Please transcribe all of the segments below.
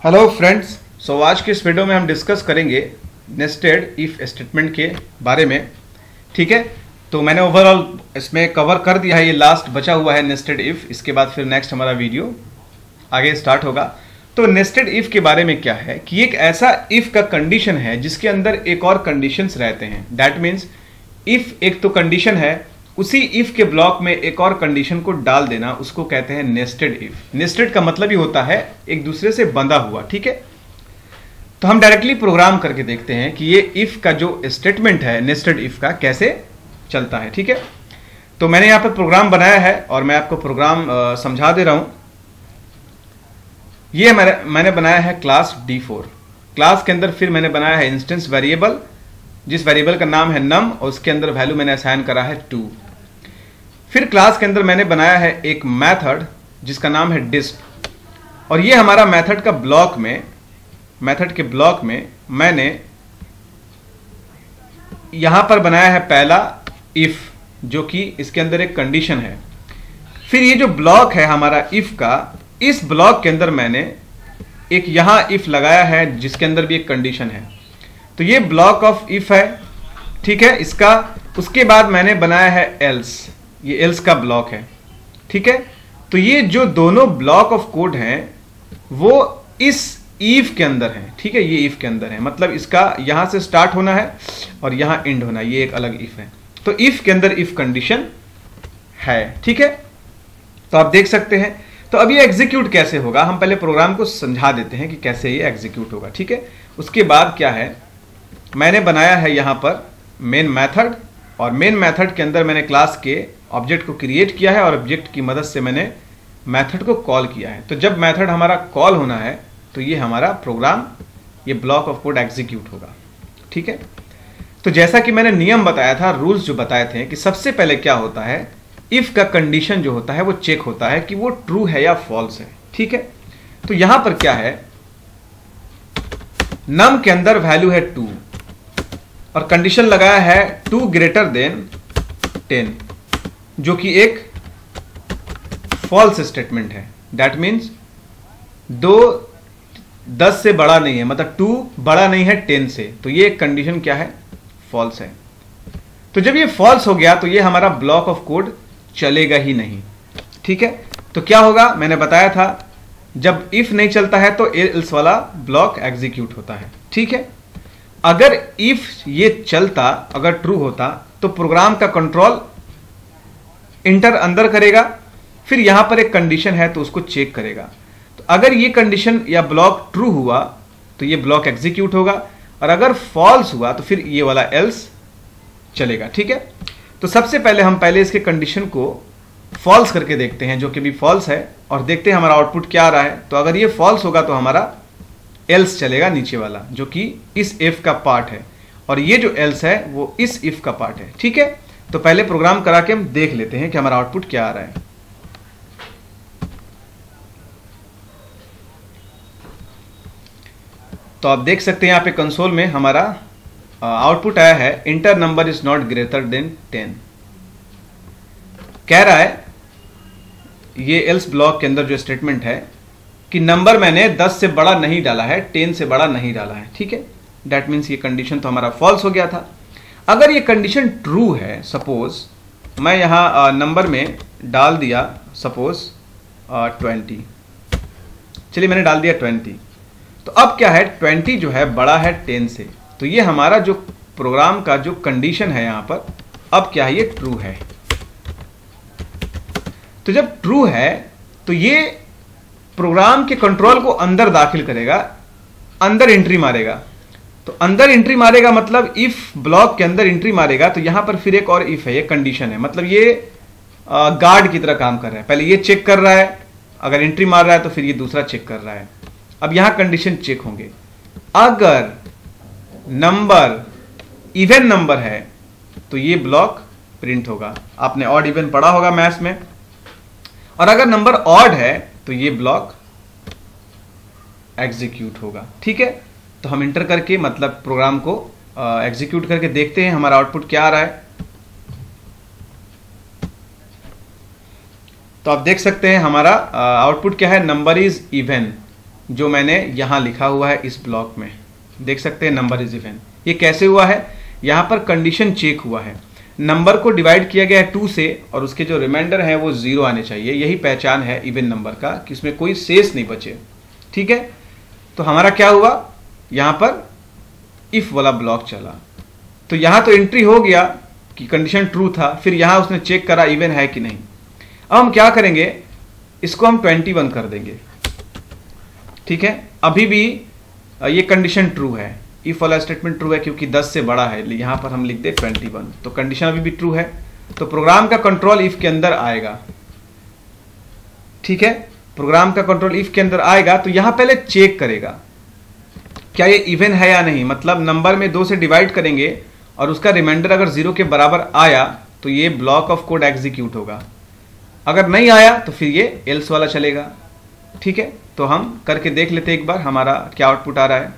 Hello friends. आज के इस वीडियो में हम डिस्कस करेंगे नेस्टेड इफ स्टेटमेंट के बारे में। ठीक है, तो मैंने ओवरऑल इसमें कवर कर दिया है, ये लास्ट बचा हुआ है नेस्टेड इफ। इसके बाद फिर नेक्स्ट हमारा वीडियो आगे स्टार्ट होगा। तो नेस्टेड इफ के बारे में क्या है कि एक ऐसा इफ का कंडीशन है जिसके अंदर एक और कंडीशंस रहते हैं। दैट मीन्स इफ एक तो कंडीशन है, उसी इफ के ब्लॉक में एक और कंडीशन को डाल देना, उसको कहते हैं नेस्टेड इफ। नेस्टेड का मतलब ही होता है एक दूसरे से बंधा हुआ। ठीक है, तो हम डायरेक्टली प्रोग्राम करके देखते हैं कि ये इफ का जो स्टेटमेंट है नेस्टेड इफ का कैसे चलता है। ठीक है, तो मैंने यहां पर प्रोग्राम बनाया है और मैं आपको प्रोग्राम समझा दे रहा हूं। ये मैंने बनाया है क्लास D4। क्लास के अंदर फिर मैंने बनाया है इंस्टेंस वेरिएबल, जिस वेरिएबल का नाम है नम और उसके अंदर वैल्यू मैंने असाइन करा है 2। फिर क्लास के अंदर मैंने बनाया है एक मेथड जिसका नाम है डिस्प, और ये हमारा मेथड का ब्लॉक में, मेथड के ब्लॉक में मैंने यहां पर बनाया है पहला इफ, जो कि इसके अंदर एक कंडीशन है। फिर ये जो ब्लॉक है हमारा इफ का, इस ब्लॉक के अंदर मैंने एक यहां इफ लगाया है जिसके अंदर भी एक कंडीशन है। तो ये ब्लॉक ऑफ इफ है। ठीक है, इसका उसके बाद मैंने बनाया है एल्स, ये एल्स का ब्लॉक है। ठीक है, तो ये जो दोनों ब्लॉक ऑफ कोड हैं वो इस इफ के अंदर है। ठीक है, ये इफ के अंदर है, मतलब इसका यहां से स्टार्ट होना है और यहां एंड होना है, ये एक अलग इफ है। तो इफ के अंदर इफ कंडीशन है। ठीक है, तो आप देख सकते हैं। तो अब ये एग्जीक्यूट कैसे होगा, हम पहले प्रोग्राम को समझा देते हैं कि कैसे ये एग्जीक्यूट होगा। ठीक है, उसके बाद क्या है, मैंने बनाया है यहां पर मेन मेथड, और मेन मेथड के अंदर मैंने क्लास के ऑब्जेक्ट को क्रिएट किया है और ऑब्जेक्ट की मदद से मैंने मेथड को कॉल किया है। तो जब मेथड हमारा कॉल होना है तो ये हमारा प्रोग्राम, ये ब्लॉक ऑफ कोड एग्जीक्यूट होगा। ठीक है, तो जैसा कि मैंने नियम बताया था, रूल्स जो बताए थे कि सबसे पहले क्या होता है, इफ का कंडीशन जो होता है वो चेक होता है कि वो ट्रू है या फॉल्स है। ठीक है, तो यहां पर क्या है, नम के अंदर वैल्यू है 2 और कंडीशन लगाया है 2 ग्रेटर देन 10, जो कि एक फॉल्स स्टेटमेंट है। दैट मीन्स 2 10 से बड़ा नहीं है, मतलब 2 बड़ा नहीं है 10 से, तो ये एक कंडीशन क्या है, फॉल्स है। तो जब ये फॉल्स हो गया तो ये हमारा ब्लॉक ऑफ कोड चलेगा ही नहीं। ठीक है, तो क्या होगा, मैंने बताया था जब इफ नहीं चलता है तो एल्स वाला ब्लॉक एग्जीक्यूट होता है। ठीक है, अगर इफ ये चलता, अगर ट्रू होता तो प्रोग्राम का कंट्रोल इंटर अंदर करेगा, फिर यहां पर एक कंडीशन है तो उसको चेक करेगा। तो अगर ये कंडीशन या ब्लॉक ट्रू हुआ तो ये ब्लॉक एग्जीक्यूट होगा, और अगर फॉल्स हुआ तो फिर ये वाला एल्स चलेगा। ठीक है, तो सबसे पहले हम इसके कंडीशन को फॉल्स करके देखते हैं, जो कि भी फॉल्स है, और देखते हैं हमारा आउटपुट क्या आ रहा है। तो अगर ये फॉल्स होगा तो हमारा एल्स चलेगा नीचे वाला, जो कि इस इफ का पार्ट है, और ये जो एल्स है वो इस इफ का पार्ट है। ठीक है, तो पहले प्रोग्राम करा के हम देख लेते हैं कि हमारा आउटपुट क्या आ रहा है। तो आप देख सकते हैं यहां पे कंसोल में हमारा आउटपुट आया है, enter number is not greater than 10। कह रहा है ये एल्स ब्लॉक के अंदर जो स्टेटमेंट है कि नंबर मैंने 10 से बड़ा नहीं डाला है, 10 से बड़ा नहीं डाला है। ठीक है, दैट मीन्स ये कंडीशन तो हमारा फॉल्स हो गया था। अगर ये कंडीशन ट्रू है, सपोज मैं यहां नंबर में डाल दिया सपोज 20, चलिए मैंने डाल दिया 20, तो अब क्या है, 20 जो है बड़ा है 10 से, तो ये हमारा जो प्रोग्राम का जो कंडीशन है यहां पर, अब क्या है, ये ट्रू है। तो जब ट्रू है तो ये प्रोग्राम के कंट्रोल को अंदर दाखिल करेगा, अंदर एंट्री मारेगा। तो अंदर एंट्री मारेगा मतलब इफ ब्लॉक के अंदर एंट्री मारेगा, तो यहां पर फिर एक और इफ है, ये कंडीशन है, मतलब ये गार्ड की तरह काम कर रहा है। पहले ये चेक कर रहा है, अगर एंट्री मार रहा है तो फिर ये दूसरा चेक कर रहा है। अब यहां कंडीशन चेक होंगे, अगर नंबर इवन नंबर है तो ये ब्लॉक प्रिंट होगा। आपने ऑड इवन पढ़ा होगा मैथ्स में, और अगर नंबर ऑड है तो ये ब्लॉक एग्जीक्यूट होगा। ठीक है, तो हम इंटर करके मतलब प्रोग्राम को एग्जीक्यूट करके देखते हैं हमारा आउटपुट क्या आ रहा है। तो आप देख सकते हैं हमारा आउटपुट क्या है, नंबर इज इवन, जो मैंने यहाँ लिखा हुआ है इस ब्लॉक में, देख सकते हैं नंबर इज इवन। ये कैसे हुआ है, यहाँ पर कंडीशन चेक हुआ है, नंबर को डिवाइड किया गया है 2 से और उसके जो रिमाइंडर है वो 0 आने चाहिए। यही पहचान है इवन नंबर का कि इसमें कोई शेष नहीं बचे। ठीक है, तो हमारा क्या हुआ, यहाँ पर इफ वाला ब्लॉक चला, तो यहाँ तो एंट्री हो गया कि कंडीशन ट्रू था, फिर यहाँ उसने चेक करा इवन है कि नहीं। अब हम क्या करेंगे, इसको हम 21 कर देंगे। ठीक है, अभी भी ये कंडीशन ट्रू है, इफ वाला स्टेटमेंट ट्रू है क्योंकि 10 से बड़ा है, यहाँ पर हम लिख दे 21, तो कंडीशन अभी भी ट्रू है, तो प्रोग्राम का कंट्रोल इफ के अंदर आएगा। ठीक है, प्रोग्राम का कंट्रोल इफ के अंदर आएगा, तो यहां पहले चेक करेगा क्या ये इवन है या नहीं, मतलब नंबर में 2 से डिवाइड करेंगे और उसका रिमाइंडर अगर 0 के बराबर आया तो ये ब्लॉक ऑफ कोड एग्जीक्यूट होगा, अगर नहीं आया तो फिर ये एल्स वाला चलेगा। ठीक है, तो हम करके देख लेते हैं एक बार हमारा क्या आउटपुट आ रहा है।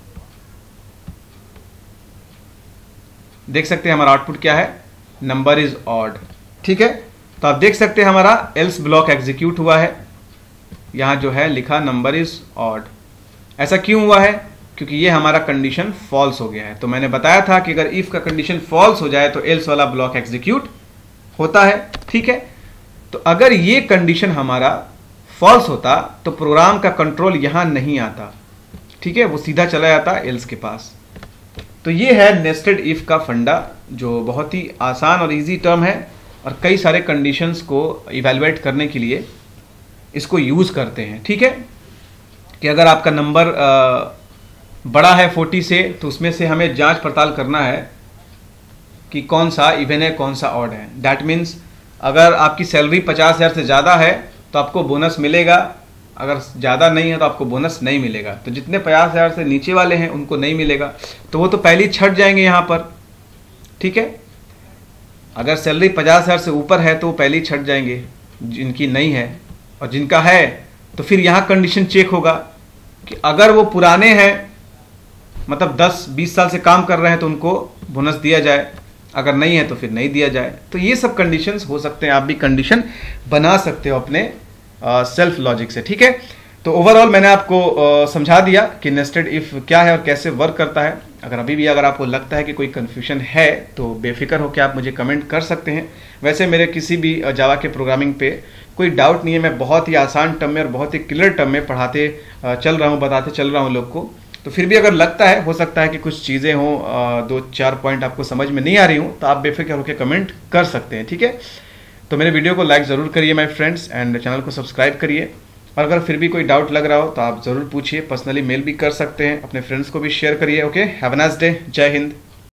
देख सकते हैं हमारा आउटपुट क्या है, नंबर इज ऑड। ठीक है, तो आप देख सकते हैं हमारा एल्स ब्लॉक एग्जीक्यूट हुआ है, यहां जो है लिखा नंबर इज ऑड। ऐसा क्यों हुआ है, क्योंकि ये हमारा कंडीशन फॉल्स हो गया है। तो मैंने बताया था कि अगर इफ का कंडीशन फॉल्स हो जाए तो एल्स वाला ब्लॉक एग्जीक्यूट होता है। ठीक है, तो अगर ये कंडीशन हमारा फॉल्स होता तो प्रोग्राम का कंट्रोल यहां नहीं आता। ठीक है, वो सीधा चला जाता एल्स के पास। तो ये है नेस्टेड इफ का फंडा, जो बहुत ही आसान और इजी टर्म है और कई सारे कंडीशंस को इवैल्यूएट करने के लिए इसको यूज करते हैं। ठीक है, कि अगर आपका नंबर बड़ा है 40 से, तो उसमें से हमें जांच पड़ताल करना है कि कौन सा इवन है कौन सा ऑड है। दैट मीन्स अगर आपकी सैलरी 50,000 से ज़्यादा है तो आपको बोनस मिलेगा, अगर ज़्यादा नहीं है तो आपको बोनस नहीं मिलेगा। तो जितने 50,000 से नीचे वाले हैं उनको नहीं मिलेगा, तो वो तो पहले ही छट जाएंगे यहाँ पर। ठीक है, अगर सैलरी 50,000 से ऊपर है तो वो पहले ही छट जाएंगे, जिनकी नहीं है, और जिनका है तो फिर यहाँ कंडीशन चेक होगा कि अगर वो पुराने हैं, मतलब 10-20 साल से काम कर रहे हैं, तो उनको बोनस दिया जाए, अगर नहीं है तो फिर नहीं दिया जाए। तो ये सब कंडीशंस हो सकते हैं, आप भी कंडीशन बना सकते हो अपने सेल्फ लॉजिक से। ठीक है, तो ओवरऑल मैंने आपको समझा दिया कि नेस्टेड इफ क्या है और कैसे वर्क करता है। अगर आपको लगता है कि कोई कन्फ्यूजन है तो बेफिक्र होकर आप मुझे कमेंट कर सकते हैं। वैसे मेरे किसी भी जावा के प्रोग्रामिंग पे कोई डाउट नहीं है, मैं बहुत ही आसान टर्म में और बहुत ही क्लियर टर्म में पढ़ाते चल रहा हूँ, बताते चल रहा हूँ लोग को। तो फिर भी अगर लगता है, हो सकता है कि कुछ चीज़ें हों, 2-4 पॉइंट आपको समझ में नहीं आ रही हूँ, तो आप बेफिक्र होकर कमेंट कर सकते हैं। ठीक है, तो मेरे वीडियो को लाइक ज़रूर करिए माय फ्रेंड्स, एंड चैनल को सब्सक्राइब करिए। और अगर फिर भी कोई डाउट लग रहा हो तो आप ज़रूर पूछिए, पर्सनली मेल भी कर सकते हैं, अपने फ्रेंड्स को भी शेयर करिए। Okay, have a nice day, जय हिंद।